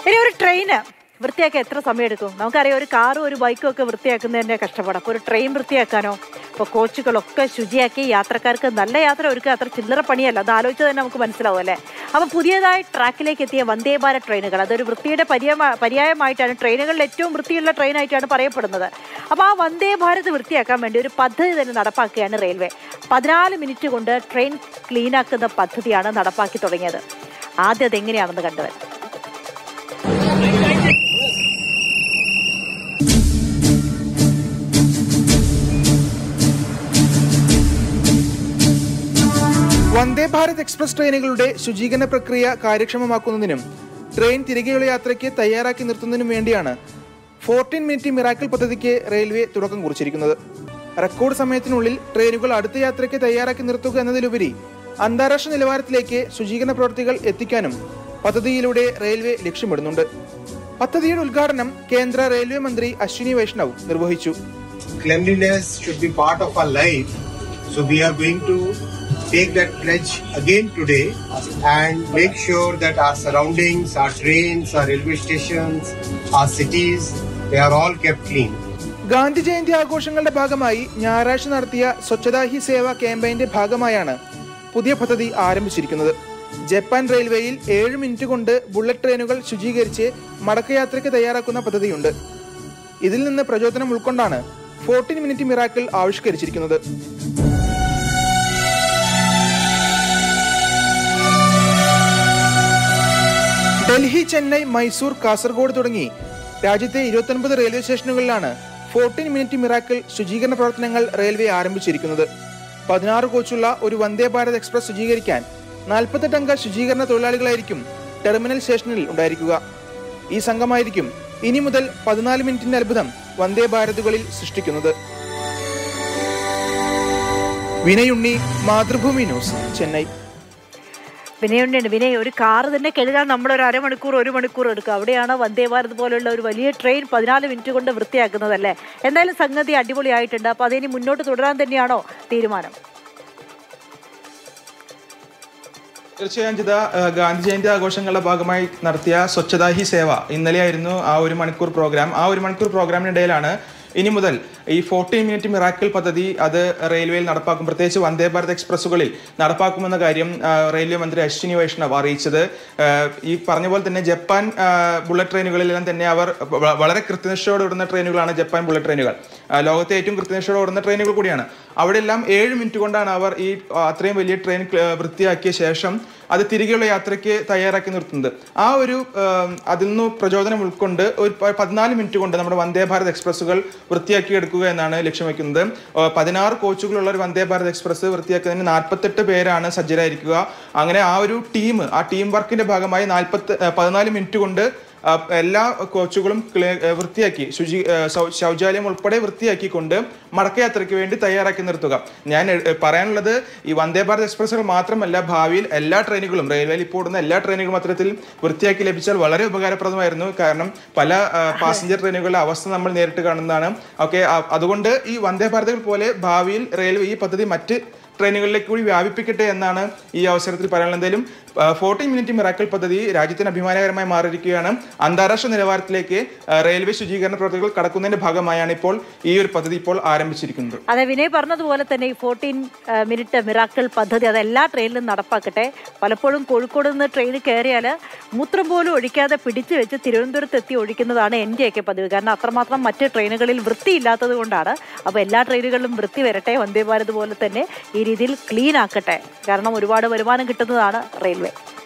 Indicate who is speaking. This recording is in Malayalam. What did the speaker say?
Speaker 1: ഇനി ഒരു ട്രെയിന് വൃത്തിയാക്കാൻ എത്ര സമയം എടുക്കും? നമുക്കറിയാം, ഒരു കാറും ഒരു ബൈക്കും ഒക്കെ വൃത്തിയാക്കുന്നതിൻ്റെ കഷ്ടപ്പാട്. അപ്പോൾ ഒരു ട്രെയിൻ വൃത്തിയാക്കാനോ? ഇപ്പോൾ കോച്ചുകളൊക്കെ ശുചിയാക്കി യാത്രക്കാർക്ക് നല്ല യാത്ര ഒരുക്കുക അത്ര ചില്ലറ പണിയല്ല. അത് ആലോചിച്ച് തന്നെ നമുക്ക് മനസ്സിലാവും അല്ലേ? അപ്പോൾ പുതിയതായി ട്രാക്കിലേക്ക് എത്തിയ വന്ദേ ഭാരത് ട്രെയിനുകൾ അതൊരു വൃത്തിയുടെ പര്യായമായിട്ടാണ്, ട്രെയിനുകളിൽ ഏറ്റവും വൃത്തിയുള്ള ട്രെയിനായിട്ടാണ് പറയപ്പെടുന്നത്. അപ്പോൾ ആ വന്ദേ ഭാരത് വൃത്തിയാക്കാൻ വേണ്ടി ഒരു പദ്ധതി തന്നെ നടപ്പാക്കുകയാണ് റെയിൽവേ. 14 മിനിറ്റ് കൊണ്ട് ട്രെയിൻ ക്ലീനാക്കുന്ന പദ്ധതിയാണ് നടപ്പാക്കി തുടങ്ങിയത്. ആദ്യം അതെങ്ങനെയാണെന്ന് കണ്ടുവരാം.
Speaker 2: വന്ദേ ഭാരത് എക്സ്പ്രസ് ട്രെയിനുകളുടെ ശുചീകരണ പ്രക്രിയ കാര്യക്ഷമമാക്കുന്നതിനും ട്രെയിൻ തിരികെയുള്ള യാത്രയ്ക്ക് തയ്യാറാക്കി നിർത്തുന്നതിനും വേണ്ടിയാണ് 14 മിനിറ്റ് മിറാക്കിൾ പദ്ധതിക്ക് റെയിൽവേ തുടക്കം കുറിച്ചിരിക്കുന്നത്. റെക്കോർഡ് സമയത്തിനുള്ളിൽ ട്രെയിനുകൾ അടുത്ത യാത്രയ്ക്ക് തയ്യാറാക്കി നിർത്തുക എന്നതിലുപരി അന്താരാഷ്ട്ര നിലവാരത്തിലേക്ക് ശുചീകരണ പ്രവൃത്തികൾ എത്തിക്കാനും പദ്ധതിയിലൂടെ റെയിൽവേ ലക്ഷ്യമിടുന്നുണ്ട്. പദ്ധതിയുടെ ഉദ്ഘാടനം കേന്ദ്ര റെയിൽവേ മന്ത്രി അശ്വിനി വൈഷ്ണവ് നിർവഹിച്ചു.
Speaker 3: Cleanliness should be part of our life, so we are going to take that pledge again today and make sure that our surroundings, our trains, our railway stations, our cities, they are all kept clean.
Speaker 2: Gandhi Jayanti ആഘോഷങ്ങളുടെ ഭാഗമായി ഞായറാഴ്ച നടത്തിയ സ്വച്ഛതാ ഹി സേവ ക്യാമ്പയിന്റെ ഭാഗമായാണ് പുതിയ പദ്ധതി ആരംഭിച്ചിരിക്കുന്നത്. ജപ്പാൻ റെയിൽവേയിൽ 7 മിനിറ്റ് കൊണ്ട് ബുള്ളറ്റ് ട്രെയിനുകൾ ശുചീകരിച്ച് മടക്കയാത്രയ്ക്ക് തയ്യാറാക്കുന്ന പദ്ധതിയുണ്ട്. ഇതിൽ നിന്ന് പ്രചോദനം ഉൾക്കൊണ്ടാണ് 14 മിനിറ്റ് മിറാക്കിൾ ആവിഷ്കരിച്ചിരിക്കുന്നത്. ഡൽഹി, ചെന്നൈ, മൈസൂർ, കാസർഗോഡ് തുടങ്ങി രാജ്യത്തെ 29 റെയിൽവേ സ്റ്റേഷനുകളിലാണ് 14 മിനിറ്റ് മിറാക്കിൾ ശുചീകരണ പ്രവർത്തനങ്ങൾ റെയിൽവേ ആരംഭിച്ചിരിക്കുന്നത്. 16 കോച്ചുള്ള ഒരു വന്ദേ ഭാരത് എക്സ്പ്രസ് ശുചീകരിക്കാൻ 48 അംഗ ശുചീകരണ തൊഴിലാളികളായിരിക്കും ടെർമിനൽ സ്റ്റേഷനിൽ ഉണ്ടായിരിക്കുക. ഈ സംഘമായിരിക്കും ഇനി മുതൽ 14 മിനിറ്റിന്റെ അത്ഭുതം വന്ദേ ഭാരതുകളിൽ സൃഷ്ടിക്കുന്നത്. വിനയുണ്ണി, മാതൃഭൂമി ന്യൂസ്, ചെന്നൈ.
Speaker 1: വിനയുണ്ട്. വിനയ്, ഒരു കാറ് തന്നെ കഴുകാൻ നമ്മളൊരു അരമണിക്കൂർ 1 മണിക്കൂർ എടുക്കും. അവിടെയാണ് വന്ദേ ഭാരത് പോലുള്ള ഒരു വലിയ ട്രെയിൻ 14 മിനിറ്റ് കൊണ്ട് വൃത്തിയാക്കുന്നതല്ലേ? എന്തായാലും സംഗതി അടിപൊളിയായിട്ടുണ്ട്. അപ്പോൾ അതിനി മുന്നോട്ട് തുടരാൻ തന്നെയാണോ തീരുമാനം?
Speaker 2: തീർച്ചയായും ജിത, ഗാന്ധി ജയന്തി ആഘോഷങ്ങളുടെ ഭാഗമായി നടത്തിയ സ്വച്ഛതാ ഹി സേവ ഇന്നലെയായിരുന്നു ആ 1 മണിക്കൂർ പ്രോഗ്രാം. ആ 1 മണിക്കൂർ പ്രോഗ്രാമിനിടയിലാണ് ഇനി മുതൽ ഈ 14 മിനിറ്റ് മിറാക്കിൾ പദ്ധതി അത് റെയിൽവേയിൽ നടപ്പാക്കും. പ്രത്യേകിച്ച് വന്ദേ ഭാരത് എക്സ്പ്രസ്സുകളിൽ നടപ്പാക്കുമെന്ന കാര്യം റെയിൽവേ മന്ത്രി അശ്വിനി വൈഷ്ണവ് അറിയിച്ചത്. ഈ പറഞ്ഞ പോലെ തന്നെ ജപ്പാൻ ബുള്ളറ്റ് ട്രെയിനുകളിലെല്ലാം തന്നെ അവർ വളരെ കൃത്യനിഷ്ഠയോടെ ഓടുന്ന ട്രെയിനുകളാണ് ജപ്പാൻ ബുള്ളറ്റ് ട്രെയിനുകൾ. ലോകത്തെ ഏറ്റവും കൃത്യനിഷ്ഠയോടെ ഓടുന്ന ട്രെയിനുകൾ കൂടിയാണ്. അവിടെയെല്ലാം 7 മിനിറ്റ് കൊണ്ടാണ് അവർ ഈ അത്രയും വലിയ ട്രെയിൻ വൃത്തിയാക്കിയ ശേഷം അത് തിരികെയുള്ള യാത്രയ്ക്ക് തയ്യാറാക്കി നിർത്തുന്നത്. ആ ഒരു അതിൽ നിന്ന് പ്രചോദനം ഉൾക്കൊണ്ട് ഒരു 14 മിനിറ്റ് കൊണ്ട് നമ്മുടെ വന്ദേ ഭാരത് എക്സ്പ്രസ്സുകൾ വൃത്തിയാക്കി എടുക്കുക എന്നാണ് ലക്ഷ്യം വയ്ക്കുന്നത്. 16 കോച്ചുകളുള്ള ഒരു വന്ദേ ഭാരത് എക്സ്പ്രസ് വൃത്തിയാക്കുന്നതിന് 48 പേരാണ് സജ്ജരായിരിക്കുക. അങ്ങനെ ആ ടീം വർക്കിന്റെ ഭാഗമായി 14 മിനിറ്റ് കൊണ്ട് എല്ലാ കോച്ചുകളും വൃത്തിയാക്കി ശൗചാലയം ഉൾപ്പെടെ വൃത്തിയാക്കിക്കൊണ്ട് മടക്കയാത്രയ്ക്ക് വേണ്ടി തയ്യാറാക്കി നിർത്തുക. ഞാൻ പറയാനുള്ളത്, ഈ വന്ദേ ഭാരത് എക്സ്പ്രസ്സുകൾ മാത്രമല്ല, ഭാവിയിൽ എല്ലാ ട്രെയിനുകളും, റെയിൽവേയിൽ ഇപ്പോൾ ഓടുന്ന എല്ലാ ട്രെയിനുകളും അത്തരത്തിൽ വൃത്തിയാക്കി ലഭിച്ചാൽ വളരെ ഉപകാരപ്രദമായിരുന്നു. കാരണം പല പാസഞ്ചർ ട്രെയിനുകളുടെ അവസ്ഥ നമ്മൾ നേരിട്ട് കാണുന്നതാണ്. അതുകൊണ്ട് ഈ വന്ദേ ഭാരതുകൾ പോലെ ഭാവിയിൽ റെയിൽവേ ഈ പദ്ധതി മറ്റ് ട്രെയിനുകളിലേക്ക് കൂടി വ്യാപിപ്പിക്കട്ടെ എന്നാണ് ഈ അവസരത്തിൽ പറയാനുള്ളത്. എന്തായാലും 14 മിനിറ്റ് മിറാക്കിൾ പദ്ധതി രാജ്യത്തിന് അഭിമാനകരമായി മാറിയിരിക്കുകയാണ്. അന്താരാഷ്ട്ര നിലവാരത്തിലേക്ക് റെയിൽവേ ശുചീകരണ പ്രവർത്തനങ്ങൾ കടക്കുന്നതിന്റെ ഭാഗമായാണ് ഇപ്പോൾ ഈ ഒരു പദ്ധതി ഇപ്പോൾ ആരംഭിച്ചിരിക്കുന്നത്.
Speaker 1: അതെ, വിനയ് പറഞ്ഞതുപോലെ തന്നെ ഈ 14 മിനിറ്റ് മിറാക്കിൾ പദ്ധതി അത് എല്ലാ ട്രെയിനിലും നടപ്പാക്കട്ടെ. പലപ്പോഴും കോഴിക്കോട് നിന്ന് ട്രെയിൻ കയറിയാൽ മൂത്രം പോലും ഒഴിക്കാതെ പിടിച്ചു വെച്ച് തിരുവനന്തപുരത്ത് എത്തി ഒഴിക്കുന്നതാണ് എൻ്റെയൊക്കെ പതിവ്. കാരണം അത്രമാത്രം മറ്റ് ട്രെയിനുകളിൽ വൃത്തിയില്ലാത്തത് കൊണ്ടാണ്. അപ്പോൾ എല്ലാ ട്രെയിനുകളിലും വൃത്തി വരട്ടെ, വന്ദേ ഭാരത് പോലെ തന്നെ ഈ രീതിയിൽ ക്ലീൻ ആക്കട്ടെ. കാരണം ഒരുപാട് വരുമാനം കിട്ടുന്നതാണ് റെയിൽവേ.